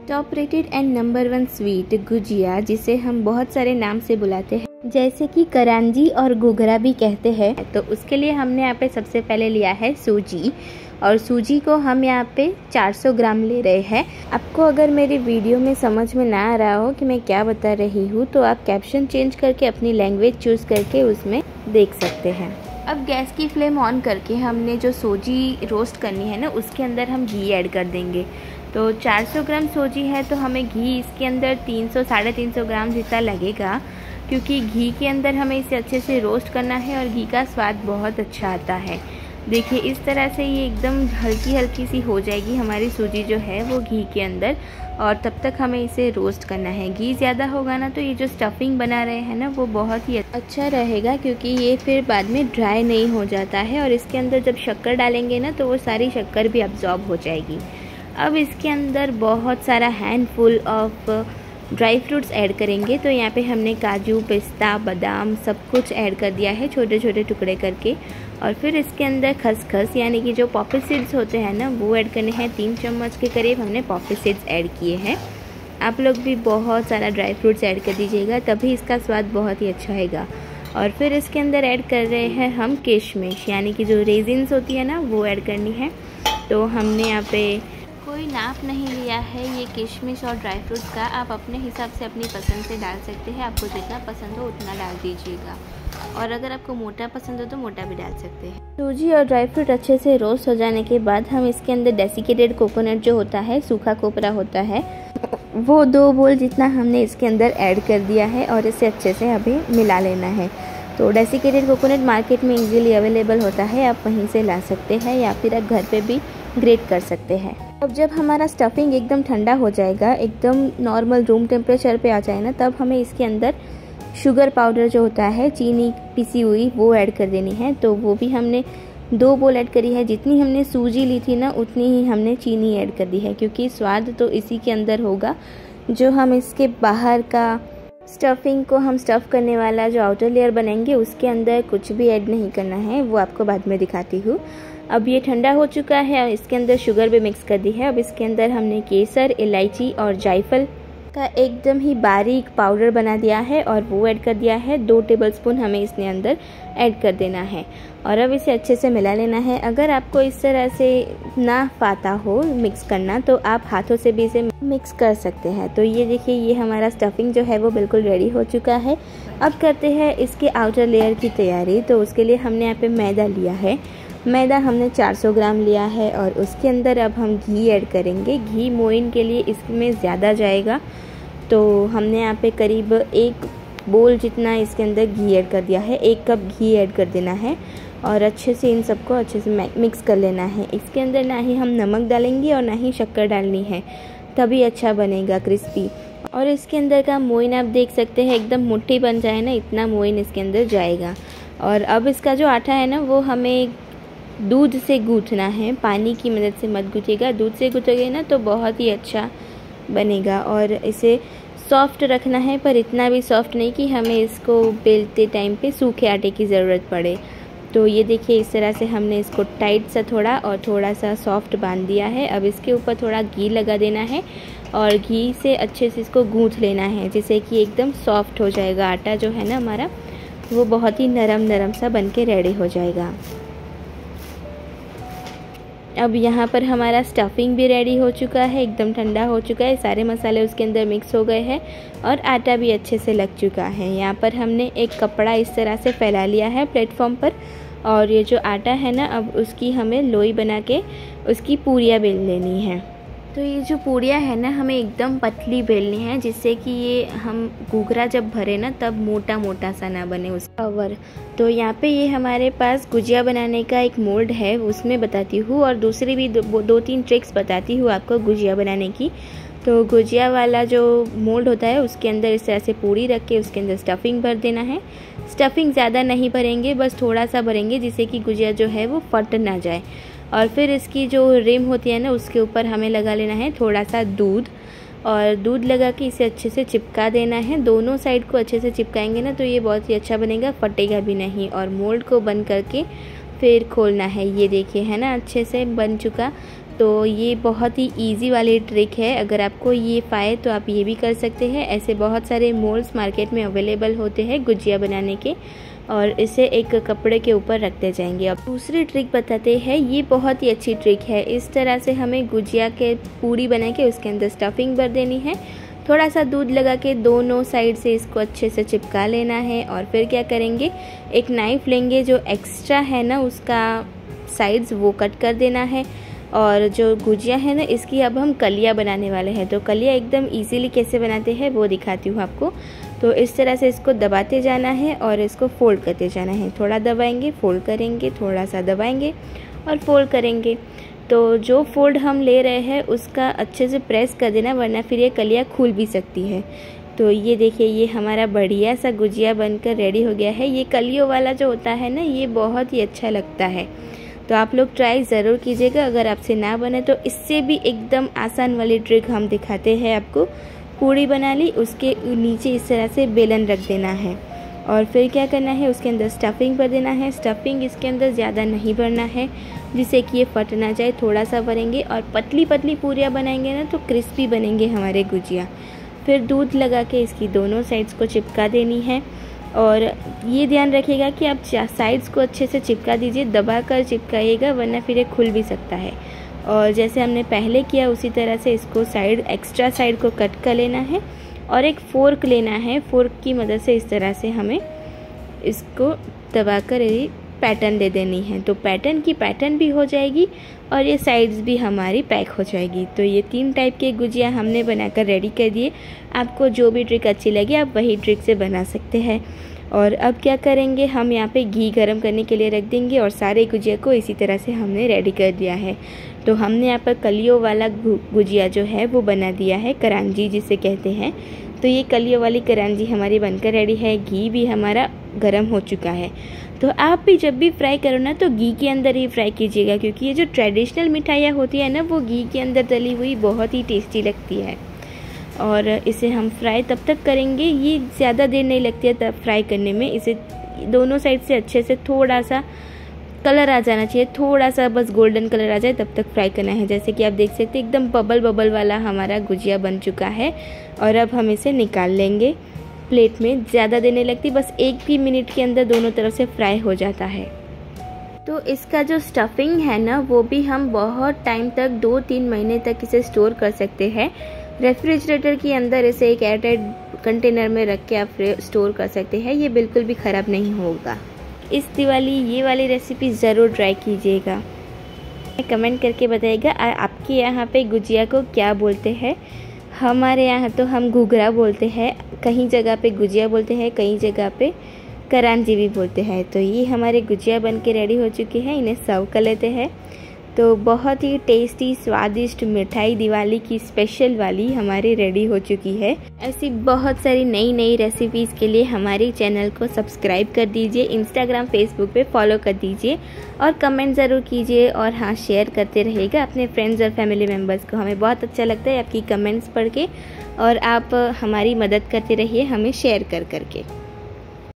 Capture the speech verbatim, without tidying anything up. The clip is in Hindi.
Top rated and number one sweet gujiya, जिसे हम बहुत सारे नाम से बुलाते हैं, जैसे कि करांजी और घुघरा भी कहते हैं। तो उसके लिए हमने यहाँ पे सबसे पहले लिया है सूजी, और सूजी को हम यहाँ पे चार सौ ग्राम ले रहे हैं। आपको अगर मेरी वीडियो में समझ में ना आ रहा हो कि मैं क्या बता रही हूँ, तो आप कैप्शन चेंज करके अपनी लैंग्वेज चूज़ करके उसमें देख सकते हैं। अब गैस की फ्लेम ऑन करके हमने जो सूजी रोस्ट करनी है ना, उसके अंदर हम घी ऐड कर देंगे। तो चार सौ ग्राम सूजी है तो हमें घी इसके अंदर तीन सौ साढ़े तीन सौ ग्राम जितना लगेगा, क्योंकि घी के अंदर हमें इसे अच्छे से रोस्ट करना है और घी का स्वाद बहुत अच्छा आता है। देखिए इस तरह से ये एकदम हल्की हल्की सी हो जाएगी हमारी सूजी जो है वो घी के अंदर, और तब तक हमें इसे रोस्ट करना है। घी ज़्यादा होगा ना तो ये जो स्टफिंग बना रहे हैं ना वो बहुत ही अच्छा रहेगा, क्योंकि ये फिर बाद में ड्राई नहीं हो जाता है। और इसके अंदर जब शक्कर डालेंगे ना तो वो सारी शक्कर भी अब्जॉर्ब हो जाएगी। अब इसके अंदर बहुत सारा handful of dry fruits add करेंगे। तो यहाँ पे हमने काजू, पिस्ता, बादाम सब कुछ ऐड कर दिया है छोटे छोटे टुकड़े करके। और फिर इसके अंदर खसखस यानी कि जो पॉपी सीड्स होते हैं ना वो ऐड करने हैं। तीन चम्मच के करीब हमने पॉपी सीड्स ऐड किए हैं। आप लोग भी बहुत सारा ड्राई फ्रूट्स ऐड कर दीजिएगा, तभी इसका स्वाद बहुत ही अच्छा आएगा। और फिर इसके अंदर ऐड कर रहे हैं हम किशमिश, यानी कि जो रेजिन्स होती है ना वो ऐड करनी है। तो हमने यहाँ पे कोई नाप नहीं लिया है ये किशमिश और ड्राई फ्रूट्स का, आप अपने हिसाब से अपनी पसंद से डाल सकते हैं। आपको जितना पसंद हो उतना डाल दीजिएगा, और अगर आपको मोटा पसंद हो तो मोटा भी डाल सकते हैं। सूजी और ड्राई फ्रूट अच्छे से रोस्ट हो जाने के बाद हम इसके अंदर डेसिकेटेड कोकोनट जो होता है, सूखा कोपरा होता है, वो दो बोल जितना हमने इसके अंदर ऐड कर दिया है और इसे अच्छे से अभी मिला लेना है। तो डेसिकेटेड कोकोनट मार्केट में इजीली अवेलेबल होता है, आप वहीं से ला सकते हैं या फिर आप घर पे भी ग्रेट कर सकते हैं। अब जब हमारा स्टफिंग एकदम ठंडा हो जाएगा, एकदम नॉर्मल रूम टेम्परेचर पे आ जाए ना, तब हमें इसके अंदर शुगर पाउडर जो होता है, चीनी पिसी हुई, वो ऐड कर देनी है। तो वो भी हमने दो बोल ऐड करी है। जितनी हमने सूजी ली थी ना उतनी ही हमने चीनी ऐड कर दी है, क्योंकि स्वाद तो इसी के अंदर होगा। जो हम इसके बाहर का स्टफिंग को हम स्टफ़ करने वाला जो आउटर लेयर बनाएंगे उसके अंदर कुछ भी ऐड नहीं करना है, वो आपको बाद में दिखाती हूँ। अब ये ठंडा हो चुका है, इसके अंदर शुगर भी मिक्स कर दी है। अब इसके अंदर हमने केसर, इलायची और जायफल का एकदम ही बारीक पाउडर बना दिया है और वो ऐड कर दिया है। दो टेबलस्पून हमें इसके अंदर ऐड कर देना है और अब इसे अच्छे से मिला लेना है। अगर आपको इस तरह से ना पाता हो मिक्स करना तो आप हाथों से भी इसे मिक्स कर सकते हैं। तो ये देखिए, ये हमारा स्टफिंग जो है वो बिल्कुल रेडी हो चुका है। अब करते हैं इसके आउटर लेयर की तैयारी। तो उसके लिए हमने यहाँ पे मैदा लिया है। मैदा हमने चार सौ ग्राम लिया है और उसके अंदर अब हम घी ऐड करेंगे। घी मोइन के लिए इसमें ज़्यादा जाएगा, तो हमने यहाँ पे करीब एक बोल जितना इसके अंदर घी ऐड कर दिया है। एक कप घी ऐड कर देना है और अच्छे से इन सबको अच्छे से मिक्स कर लेना है। इसके अंदर ना ही हम नमक डालेंगे और ना ही शक्कर डालनी है, तभी अच्छा बनेगा क्रिस्पी। और इसके अंदर का मोइन आप देख सकते हैं, एकदम मुट्ठी बन जाए ना, इतना मोइन इसके अंदर जाएगा। और अब इसका जो आटा है ना वो हमें दूध से गूँथना है, पानी की मदद से मत गूँथिएगा। दूध से गूँथोगे ना तो बहुत ही अच्छा बनेगा। और इसे सॉफ्ट रखना है, पर इतना भी सॉफ्ट नहीं कि हमें इसको बेलते टाइम पे सूखे आटे की ज़रूरत पड़े। तो ये देखिए, इस तरह से हमने इसको टाइट सा थोड़ा और थोड़ा सा सॉफ्ट बांध दिया है। अब इसके ऊपर थोड़ा घी लगा देना है और घी से अच्छे से इसको गूँथ लेना है, जिससे कि एकदम सॉफ्ट हो जाएगा। आटा जो है ना हमारा वो बहुत ही नरम नरम सा बन के रेडी हो जाएगा। अब यहाँ पर हमारा स्टफिंग भी रेडी हो चुका है, एकदम ठंडा हो चुका है, सारे मसाले उसके अंदर मिक्स हो गए हैं और आटा भी अच्छे से लग चुका है। यहाँ पर हमने एक कपड़ा इस तरह से फैला लिया है प्लेटफॉर्म पर, और ये जो आटा है ना अब उसकी हमें लोई बना के उसकी पूरियाँ बेल लेनी है। तो ये जो पूरियाँ है ना हमें एकदम पतली बेलनी है, जिससे कि ये हम घूघरा जब भरे ना तब मोटा मोटा सा ना बने उसका कवर। तो यहाँ पे ये हमारे पास गुजिया बनाने का एक मोल्ड है, उसमें बताती हूँ, और दूसरी भी दो, दो तीन ट्रिक्स बताती हूँ आपको गुजिया बनाने की। तो गुजिया वाला जो मोल्ड होता है उसके अंदर इस तरह से पूरी रख के उसके अंदर स्टफिंग भर देना है। स्टफिंग ज़्यादा नहीं भरेंगे, बस थोड़ा सा भरेंगे, जिससे कि गुजिया जो है वो फट ना जाए। और फिर इसकी जो रिम होती है ना उसके ऊपर हमें लगा लेना है थोड़ा सा दूध, और दूध लगा के इसे अच्छे से चिपका देना है। दोनों साइड को अच्छे से चिपकाएंगे ना तो ये बहुत ही अच्छा बनेगा, फटेगा भी नहीं। और मोल्ड को बंद करके फिर खोलना है। ये देखिए है ना, अच्छे से बन चुका। तो ये बहुत ही इजी वाली ट्रिक है। अगर आपको ये पाए तो आप ये भी कर सकते हैं। ऐसे बहुत सारे मोल्ड्स मार्केट में अवेलेबल होते हैं गुजिया बनाने के, और इसे एक कपड़े के ऊपर रखते जाएंगे। अब दूसरी ट्रिक बताते हैं, ये बहुत ही अच्छी ट्रिक है। इस तरह से हमें गुजिया के पूरी बना के उसके अंदर स्टफिंग भर देनी है। थोड़ा सा दूध लगा के दोनों साइड से इसको अच्छे से चिपका लेना है, और फिर क्या करेंगे, एक नाइफ़ लेंगे, जो एक्स्ट्रा है ना उसका साइड्स वो कट कर देना है। और जो गुजिया है ना, इसकी अब हम कलियाँ बनाने वाले हैं। तो कलियाँ एकदम इजीली कैसे बनाते हैं वो दिखाती हूँ आपको। तो इस तरह से इसको दबाते जाना है और इसको फोल्ड करते जाना है। थोड़ा दबाएंगे, फोल्ड करेंगे, थोड़ा सा दबाएंगे और फोल्ड करेंगे। तो जो फोल्ड हम ले रहे हैं उसका अच्छे से प्रेस कर देना, वरना फिर ये कलियाँ खुल भी सकती है। तो ये देखिए, ये हमारा बढ़िया सा गुजिया बनकर रेडी हो गया है। ये कलियों वाला जो होता है ना, ये बहुत ही अच्छा लगता है। तो आप लोग ट्राई ज़रूर कीजिएगा। अगर आपसे ना बने तो इससे भी एकदम आसान वाली ट्रिक हम दिखाते हैं आपको। पूड़ी बना ली, उसके नीचे इस तरह से बेलन रख देना है, और फिर क्या करना है, उसके अंदर स्टफिंग भर देना है। स्टफिंग इसके अंदर ज़्यादा नहीं भरना है, जिससे कि ये फट ना जाए। थोड़ा सा भरेंगे और पतली पतली पूरियाँ बनाएंगे ना तो क्रिस्पी बनेंगे हमारे गुजिया। फिर दूध लगा के इसकी दोनों साइड्स को चिपका देनी है, और ये ध्यान रखिएगा कि आप साइड्स को अच्छे से चिपका दीजिए, दबा कर चिपकाइएगा, वरना फिर ये खुल भी सकता है। और जैसे हमने पहले किया उसी तरह से इसको साइड एक्स्ट्रा साइड को कट कर लेना है, और एक फोर्क लेना है। फोर्क की मदद से इस तरह से हमें इसको दबाकर ये पैटर्न दे देनी है। तो पैटर्न की पैटर्न भी हो जाएगी और ये साइड्स भी हमारी पैक हो जाएगी। तो ये तीन टाइप के गुजिया हमने बनाकर रेडी कर दिए। आपको जो भी ट्रिक अच्छी लगे आप वही ट्रिक से बना सकते हैं। और अब क्या करेंगे, हम यहाँ पे घी गरम करने के लिए रख देंगे, और सारे गुजिया को इसी तरह से हमने रेडी कर दिया है। तो हमने यहाँ पर कलियों वाला गुजिया जो है वो बना दिया है, करांजी जिसे कहते हैं। तो ये कलियों वाली करांजी हमारी बनकर रेडी है। घी भी हमारा गरम हो चुका है। तो आप भी जब भी फ्राई करो ना तो घी के अंदर ही फ्राई कीजिएगा, क्योंकि ये जो ट्रेडिशनल मिठाइयाँ होती है ना वो घी के अंदर तली हुई बहुत ही टेस्टी लगती है। और इसे हम फ्राई तब तक करेंगे, ये ज़्यादा देर नहीं लगती है तब फ्राई करने में। इसे दोनों साइड से अच्छे से थोड़ा सा कलर आ जाना चाहिए, थोड़ा सा बस गोल्डन कलर आ जाए तब तक फ्राई करना है। जैसे कि आप देख सकते हैं एकदम बबल बबल वाला हमारा गुजिया बन चुका है। और अब हम इसे निकाल लेंगे प्लेट में। ज़्यादा देर नहीं लगती, बस एक ही मिनट के अंदर दोनों तरफ से फ्राई हो जाता है। तो इसका जो स्टफिंग है ना वो भी हम बहुत टाइम तक, दो तीन महीने तक इसे स्टोर कर सकते हैं। रेफ्रिजरेटर के अंदर इसे एक एयरटाइट कंटेनर में रख के आप स्टोर कर सकते हैं। ये बिल्कुल भी ख़राब नहीं होगा। इस दिवाली ये वाली रेसिपी ज़रूर ट्राई कीजिएगा। कमेंट करके बताइएगा आपके यहाँ पे गुजिया को क्या बोलते हैं। हमारे यहाँ तो हम घुघरा बोलते हैं, कहीं जगह पे गुजिया बोलते हैं, कहीं जगह पे करांजी भी बोलते हैं। तो ये हमारे गुजिया बन के रेडी हो चुके हैं, इन्हें सर्व कर लेते हैं। तो बहुत ही टेस्टी स्वादिष्ट मिठाई दिवाली की स्पेशल वाली हमारी रेडी हो चुकी है। ऐसी बहुत सारी नई नई रेसिपीज़ के लिए हमारे चैनल को सब्सक्राइब कर दीजिए, इंस्टाग्राम फेसबुक पे फॉलो कर दीजिए, और कमेंट ज़रूर कीजिए। और हाँ, शेयर करते रहिएगा अपने फ्रेंड्स और फैमिली मेम्बर्स को। हमें बहुत अच्छा लगता है आपकी कमेंट्स पढ़ के, और आप हमारी मदद करते रहिए हमें शेयर कर करके।